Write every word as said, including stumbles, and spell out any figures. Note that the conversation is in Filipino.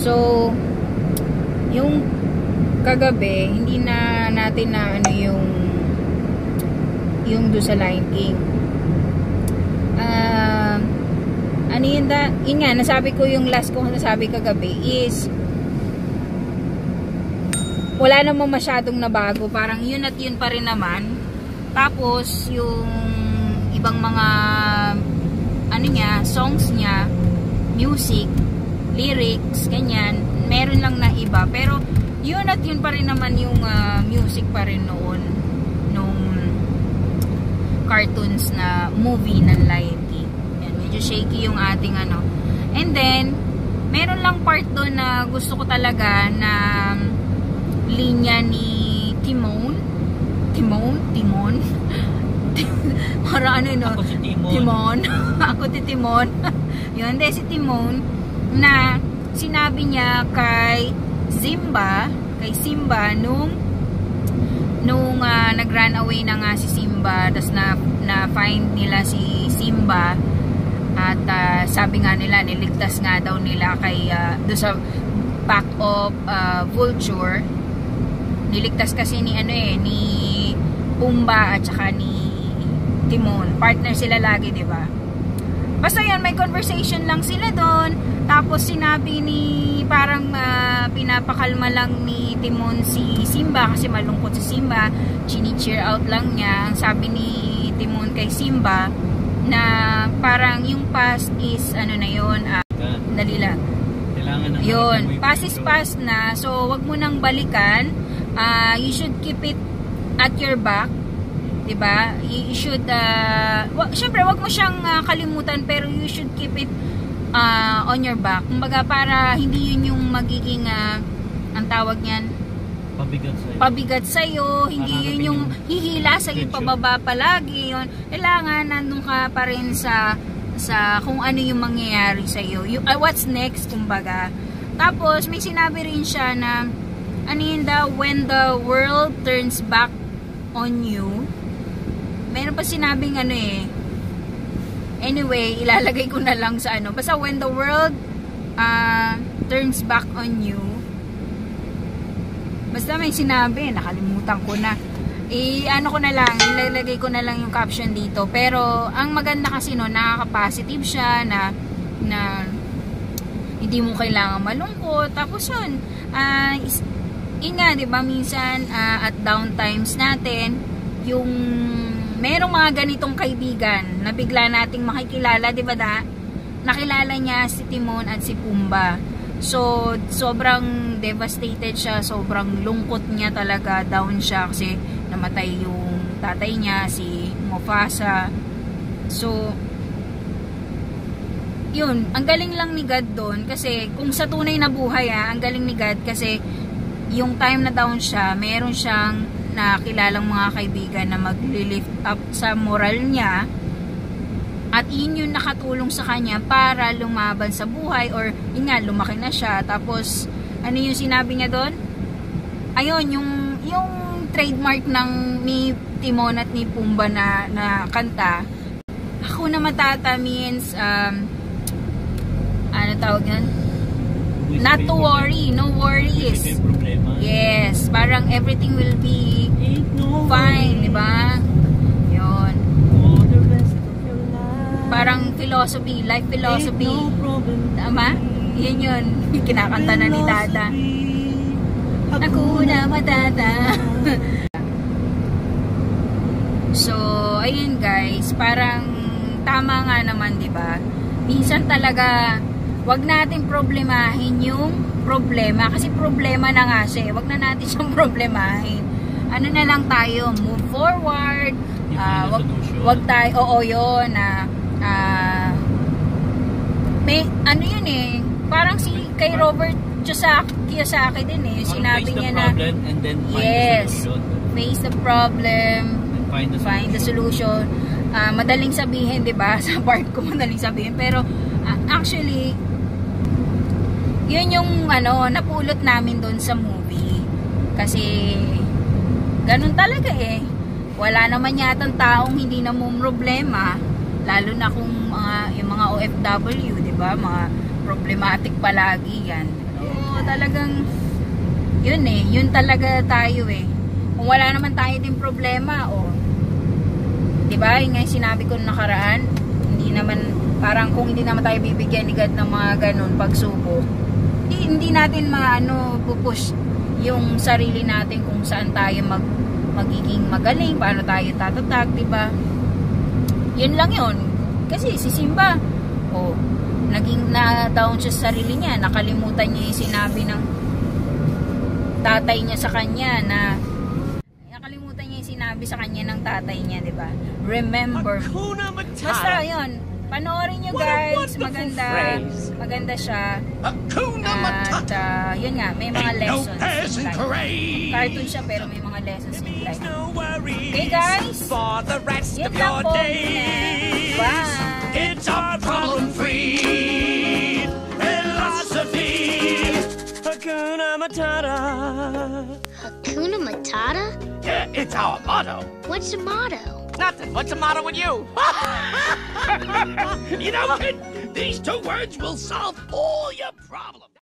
So, yung kagabi, hindi na natin na ano yung yung do sa Lion King. Uh, ano yun da? Yun nga, nasabi ko yung last ko nasabi kagabi is wala namang masyadong nabago. Parang yun at yun pa rin naman. Tapos, yung ibang mga ano niya, songs niya, music, lyrics, ganyan, meron lang na iba. Pero, yun at yun pa rin naman yung uh, music pa rin noon nung cartoons na movie ng Lion King. Yan, medyo shaky yung ating ano. And then, meron lang part doon na gusto ko talaga na linya ni Timon. Timon? Timon? Para ano no? Ako si Timon. Timon. Ako si Timon. Yun, hindi si Timon na sinabi niya kay Simba, kay Simba nung nung uh, nag-run away na nga si Simba, tas na na-find nila si Simba at uh, sabi nga nila niligtas nga daw nila kay uh, do sa pack of uh, vulture. Niligtas kasi ni ano eh ni Pumbaa at saka ni Timon. Partner sila lagi, 'di ba? Basta 'yan, may conversation lang sila doon. Tapos sinabi ni parang uh, pinapakalma lang ni Timon si Simba kasi malungkot si Simba. Chini-cheer out lang niya. Ang sabi ni Timon kay Simba na parang yung past is ano na 'yon, uh, dali lang. Kailangan na yun, past is past na. So wag mo nang balikan. Uh, you should keep it at your back, diba? You should, uh, syempre, wag mo siyang uh, kalimutan, pero you should keep it uh, on your back. Kumbaga, para hindi yun yung magiging, uh, ang tawag niyan, pabigat sa'yo. Pabigat sa'yo, hindi yun yung hihila sa'yo pababa palagi. Yun. Kailangan, nandun ka pa rin sa, sa kung ano yung mangyayari sa'yo. Yung, uh, what's next, kumbaga. Tapos, may sinabi rin siya na, ano yun daw, when the world turns back on you, meron pa sinabing ano eh, anyway, ilalagay ko na lang sa ano, basta when the world uh, turns back on you, basta may sinabi, nakalimutan ko na, i ano ko na lang, ilalagay ko na lang yung caption dito, pero ang maganda kasi no, nakaka-positive siya na, na hindi mo kailangan malungkot, tapos yun, ah, uh, yun nga, diba, minsan uh, at downtimes natin, yung merong mga ganitong kaibigan na bigla nating makikilala, diba da? Nakilala niya si Timon at si Pumbaa. So, sobrang devastated siya, sobrang lungkot niya talaga, down siya kasi namatay yung tatay niya, si Mufasa. So, yun, ang galing lang ni God doon kasi kung sa tunay na buhay ah, ang galing ni God kasi yung time na down siya, meron siyang nakilalang mga kaibigan na mag-lift up sa moral niya at yun yung nakatulong sa kanya para lumaban sa buhay or yun nga, lumaki na siya. Tapos, ano yung sinabi niya doon? Ayun, yung, yung trademark ng ni Timon at ni Pumbaa na, na kanta, ako na matata means, um, ano tawag yan? Not to worry, no worries. Yes, parang everything will be fine, di ba? Yun. Parang philosophy, life philosophy. Tama? Yun yun. Kinakanta na ni Dada. Ako na matata. So, ayun guys, parang tama nga naman, di ba? Minsan talaga wag natin problemahin yung problema kasi problema na nga siya. Wag na natin siyang problemahin. Ano na lang tayo, move forward. Uh, wag, wag tayo, oo yun, na uh, uh, may, ano yun eh, parang si kay Robert Kiyosaki, Kiyosaki din eh, sinabi niya na, and then find yes, the face the problem, and find the find the solution. Uh, madaling sabihin, di ba? Sa part ko madaling sabihin, pero uh, actually, yun yung ano, napulot namin doon sa movie. Kasi ganun talaga eh. Wala naman yatang taong hindi na mo problema, lalo na kung mga yung mga O F W, 'di ba? Mga problematic palagi 'yan. Oo, talagang yun eh, yun talaga tayo eh. Kung wala naman tayo din problema, o, di ba? Yung nga yung sinabi ko nung nakaraan, hindi naman, parang kung hindi naman tayo bibigyan ni God ng mga ganun pagsubok, hindi, hindi natin maano, pupush yung sarili natin kung saan tayo mag, magiging magaling, paano tayo tatatag, di ba? Yun lang yun. Kasi si Simba, o, naging na-down siya sa sarili niya, nakalimutan niya yung sinabi ng tatay niya sa kanya na nakalimutan niya yung sinabi sa kanya ng tatay niya, di ba? Remember me. Basta yun, panoorin nyo guys, maganda maganda siya at uh, yun nga, may mga lessons in life. Cartoon siya pero may mga lessons in life. Okay guys, yun lang po. Bye! It's a problem-free philosophy. Hakuna Matata. Hakuna Matata? Yeah, it's our motto. What's the motto? Nothing. What's the matter with you? You know, kid, these two words will solve all your problems.